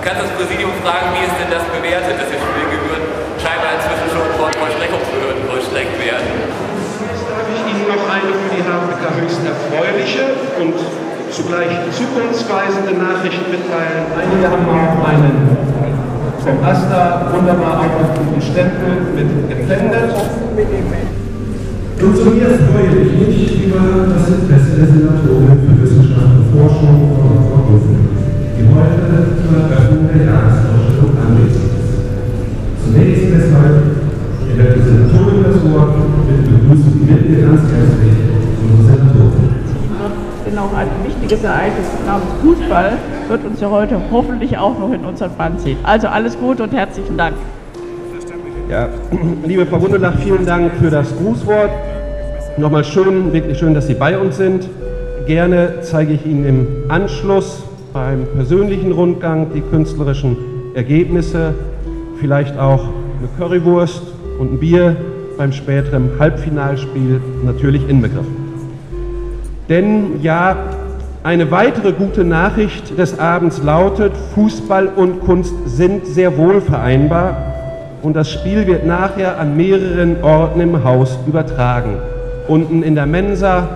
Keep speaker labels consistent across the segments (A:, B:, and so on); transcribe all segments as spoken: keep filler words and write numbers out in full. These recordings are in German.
A: kannst das Präsidium fragen, wie ist denn das bewertet, dass die Spielgebühren scheinbar inzwischen schon von Vollstreckungsbehörden vollstreckt werden.
B: Jetzt darf ich Ihnen noch eine für die H P K höchst erfreuliche und zugleich zukunftsweisende Nachricht mitteilen. Einige haben auch einen vom AStA wunderbar aufgeführten Stempel mit gepfändet.
C: Und zu mir freue ich mich über das Interesse der Senatorin für Wissenschaft und Forschung und Frau Hofen, die heute zur Eröffnung der Jahresausstellung anwesend ist. Zunächst deshalb erhält die Senatorin das Wort mit Begrüßung mit mir ganz herzlich unsere Senatorin.
D: Denn auch ein wichtiges Ereignis namens Fußball wird uns ja heute hoffentlich auch noch in unseren Bann ziehen. Also alles Gute und herzlichen Dank.
B: Ja, liebe Frau Gundelach, vielen Dank für das Grußwort. Nochmal schön, wirklich schön, dass Sie bei uns sind. Gerne zeige ich Ihnen im Anschluss beim persönlichen Rundgang die künstlerischen Ergebnisse, vielleicht auch eine Currywurst und ein Bier beim späteren Halbfinalspiel natürlich inbegriffen. Denn ja, eine weitere gute Nachricht des Abends lautet, Fußball und Kunst sind sehr wohl vereinbar und das Spiel wird nachher an mehreren Orten im Haus übertragen. Unten in der Mensa,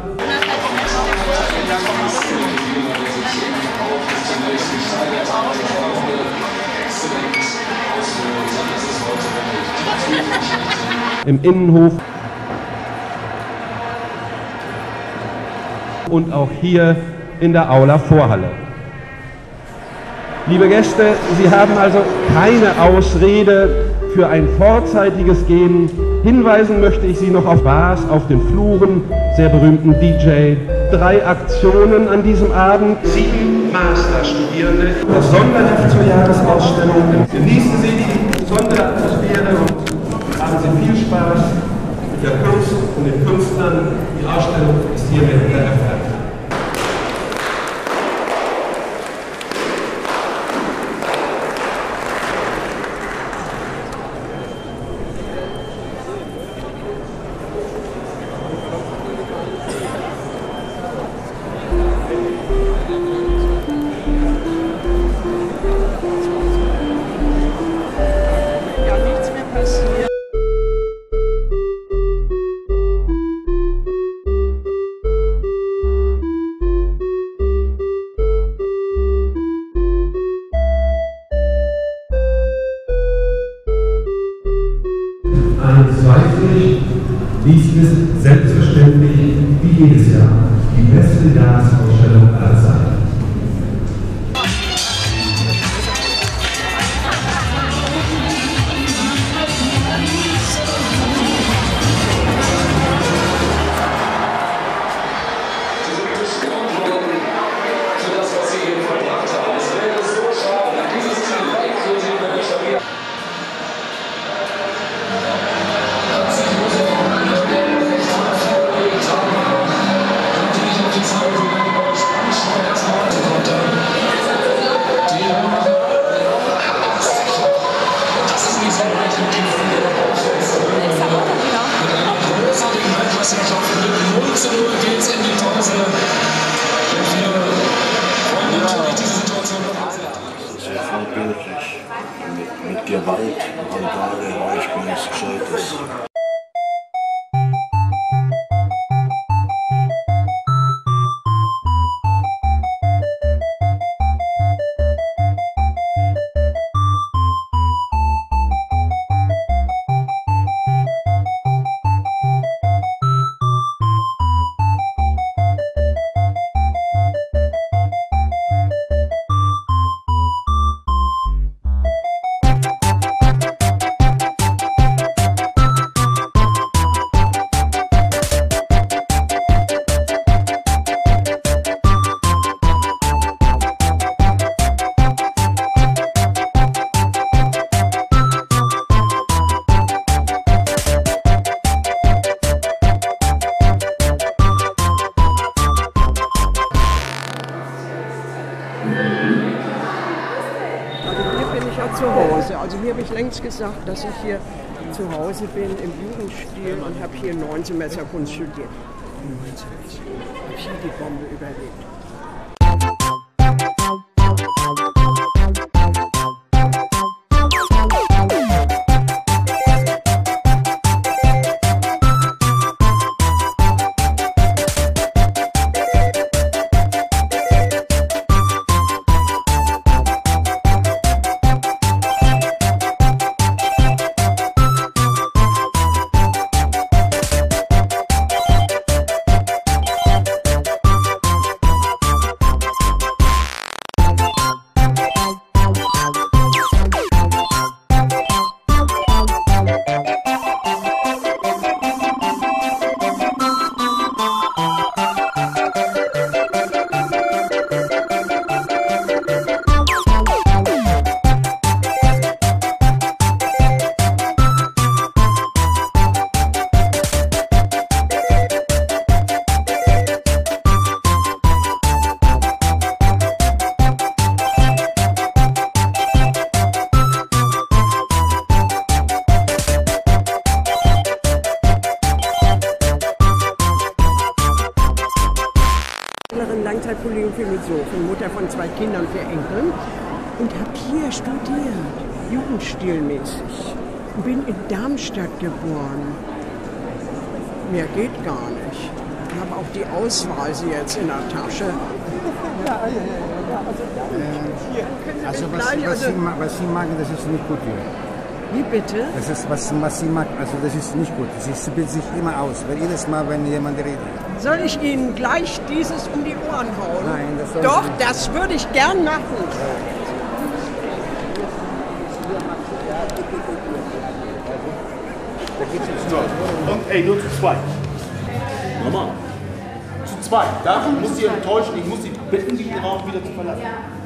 B: im Innenhof und auch hier in der Aula Vorhalle. Liebe Gäste, Sie haben also keine Ausrede für ein vorzeitiges Gehen. Hinweisen möchte ich Sie noch auf Bars auf den Fluren, sehr berühmten D J. Drei Aktionen an diesem Abend. Sieben Masterstudierende. Das Sonderheft zur Jahresausstellung. Genießen Sie die Sonderatmosphäre und haben Sie viel Spaß mit der Kunst und den Künstlern. Die Ausstellung ist hiermit eröffnet.
C: Dies ist selbstverständlich, wie jedes Jahr, die beste Jahresausstellung aller Zeiten.
E: Mit, mit Gewalt, Randale, ich bin nichts Gescheites.
F: Zu Hause. Also mir habe ich längst gesagt, dass ich hier zu Hause bin im Jugendstil und habe hier neun Semester Kunst studiert. neun Semester. Habe ich hier die Bombe überlebt. Kollegin Philosophin, Mutter von zwei Kindern, vier Enkeln und habe hier studiert, jugendstilmäßig. Und bin in Darmstadt geboren. Mehr geht gar nicht. Ich habe auch die Ausweise jetzt in der Tasche. Ja, ja, ja. Also,
G: äh, also was, was, Sie, was Sie machen, das ist nicht gut hier.
F: Wie bitte?
G: Das ist, was, was Sie machen, also das ist nicht gut. Sie spielt sich immer aus, weil jedes Mal, wenn jemand redet.
F: Soll ich Ihnen gleich dieses um die Ohren hauen?
G: Nein, das soll
F: Doch,
G: nicht.
F: das würde ich gern machen.
H: Und ey, nur zu zweit. Normal. Zu zweit. Davon muss sie enttäuschen. Ich muss sie bitten, den Raum wieder zu verlassen.